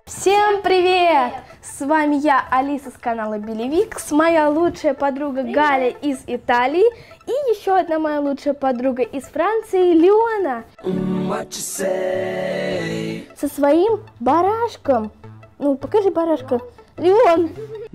Всем привет! С вами я, Алиса с канала Белевикс, моя лучшая подруга Галя из Италии и еще одна моя лучшая подруга из Франции, Леона. Со своим барашком. Ну, покажи барашка. Леон.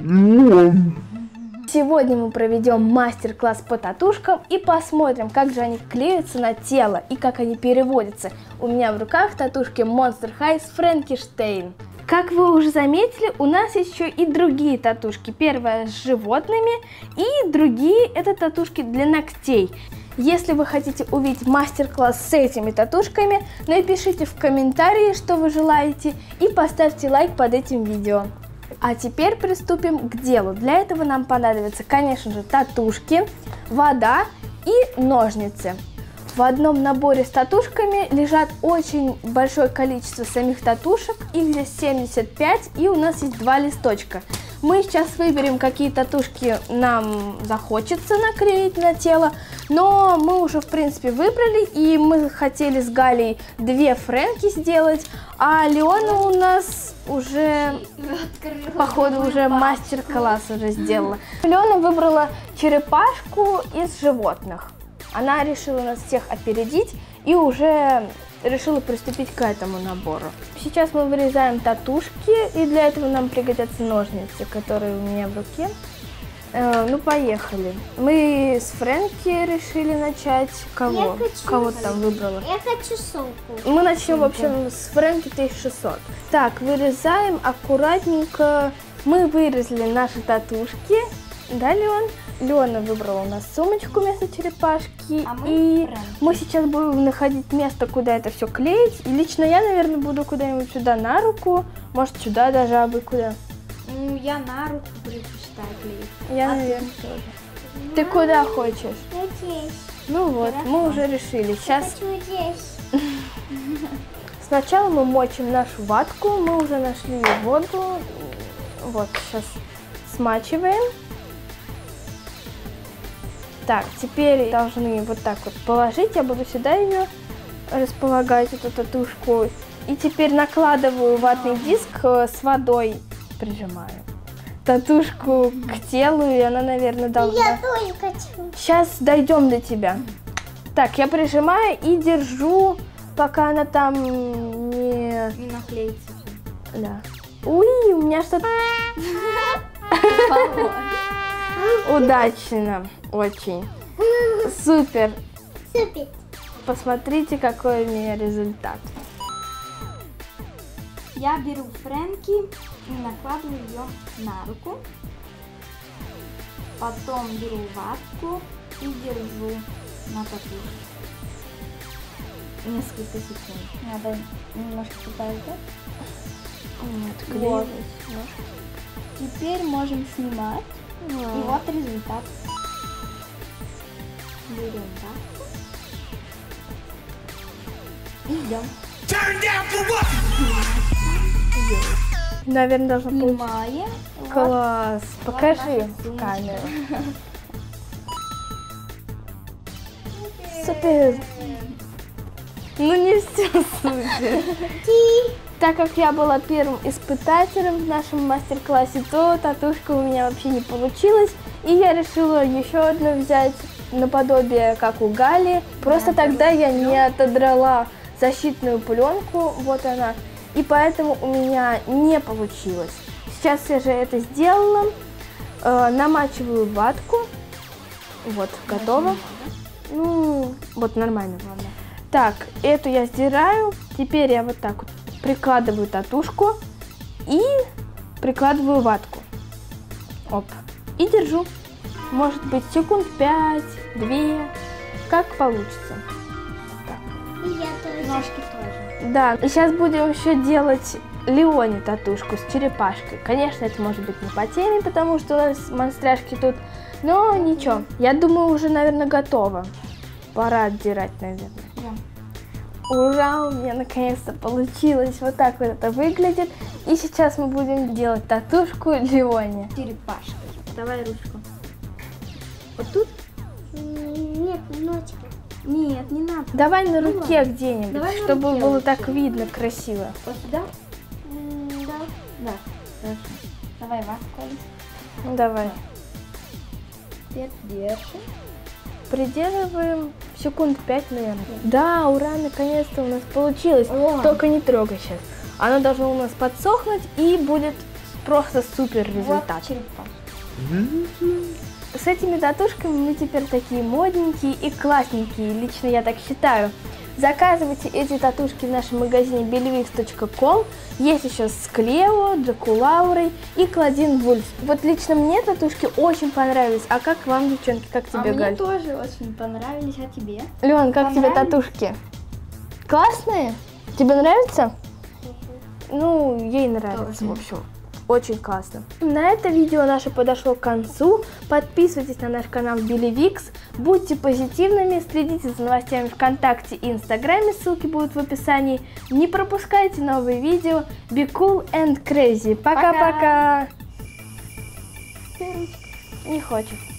Сегодня мы проведем мастер-класс по татушкам и посмотрим, как же они клеятся на тело и как они переводятся. У меня в руках татушки Monster High с Франкенштейн. Как вы уже заметили, у нас есть еще и другие татушки. Первая с животными и другие это татушки для ногтей. Если вы хотите увидеть мастер-класс с этими татушками, напишите в комментарии, что вы желаете, и поставьте лайк под этим видео. А теперь приступим к делу. Для этого нам понадобятся, конечно же, татушки, вода и ножницы. В одном наборе с татушками лежат очень большое количество самих татушек, их здесь 75, и у нас есть 2 листочка. Мы сейчас выберем, какие татушки нам захочется наклеить на тело, но мы уже, в принципе, выбрали, и мы хотели с Галей 2 Фрэнки сделать, а Леона у нас уже, походу, уже мастер-класс уже сделала. Леона выбрала черепашку из животных. Она решила нас всех опередить и уже решила приступить к этому набору. Сейчас мы вырезаем татушки, и для этого нам пригодятся ножницы, которые у меня в руке. Ну, поехали. Мы с Фрэнки решили начать. Кого? Кого ты там выбрала? Я хочу сумку. Мы начнем вообще с Фрэнки 1600. Так, вырезаем аккуратненько. Мы вырезали наши татушки. Да, Леон? Леона выбрала у нас сумочку вместо черепашки, и мы сейчас будем находить место, куда это все клеить. И лично я, наверное, буду куда-нибудь сюда на руку, может сюда даже, а вы куда? Ну, я на руку предпочитаю клеить. Я, наверное, тоже. Ты куда хочешь? Я здесь. Ну вот, Хорошо. мы уже решили. Сейчас Хочу здесь. сначала мы мочим нашу ватку, мы уже нашли воду. Вот, сейчас смачиваем. Так, теперь должны вот так вот положить, я буду сюда ее располагать, эту татушку. И теперь накладываю ватный диск с водой, прижимаю татушку к телу, и она, наверное, должна... Я тоже хочу. Сейчас дойдем до тебя. Так, я прижимаю и держу, пока она там не наклеится. Да. Уи, у меня что-то... Удачно, очень. Супер. Супер. Посмотрите, какой у меня результат. Я беру Фрэнки и накладываю ее на руку. Потом беру ватку и держу на татушке. Несколько секунд. Надо немножко подождать. Нет, Вот. клеилась. Теперь можем снимать. И вот результат. Берем ватку. И идем. Наверное, должно получиться. Снимаем. Класс. Вот Покажи наша в сумочка. камеру. Супер. Ну не все супер. Так как я была первым испытателем в нашем мастер-классе, то татушка у меня вообще не получилась. И я решила еще одну взять наподобие, как у Гали. Просто тогда я не отодрала защитную пленку, вот она. И поэтому у меня не получилось. Сейчас я же это сделала. Намачиваю ватку. Вот, готово. Ну, вот нормально. Так, эту я сдираю. Теперь я вот так вот прикладываю татушку и прикладываю ватку. Оп. И держу. Может быть, секунд 5, 2, как получится. Так. И я тоже. Ножки тоже. Да, и сейчас будем еще делать Леоне татушку с черепашкой. Конечно, это может быть не по теме, потому что у нас монстряшки тут, но ничего. Я думаю, уже, наверное, готово. Пора отдирать, наверное. Ура, у меня наконец-то получилось. Вот так вот это выглядит. И сейчас мы будем делать татушку Леоне. Черепашка. Давай ручку. Вот тут? Нет, ножки. Нет, не надо. Давай на руке где-нибудь, Давай на чтобы руке было лучше. так видно красиво. Вот сюда? Да. Давай вас, Коля. Ну, давай. Теперь держи. Приделываем секунд 5, наверное. Да, ура, наконец-то у нас получилось. О. Только не трогай сейчас. Оно должно у нас подсохнуть и будет просто супер результат. Вот черепах. С этими татушками мы теперь такие модненькие и классненькие, лично я так считаю. Заказывайте эти татушки в нашем магазине bellywix.com. Есть еще с Клео, Джакулаурой и Клодин Вульф. Вот лично мне татушки очень понравились. А как вам, девчонки, как тебе, Мне Галь? тоже очень понравились, а тебе? Лен, как тебе Понравились? татушки? Классные? Тебе нравится? Ну, ей нравится, Тоже. в общем. Очень классно. На это видео наше подошло к концу. Подписывайтесь на наш канал Bellywix. Будьте позитивными, следите за новостями ВКонтакте и Инстаграме, ссылки будут в описании. Не пропускайте новые видео. Be cool and crazy. Пока-пока. Не хочет.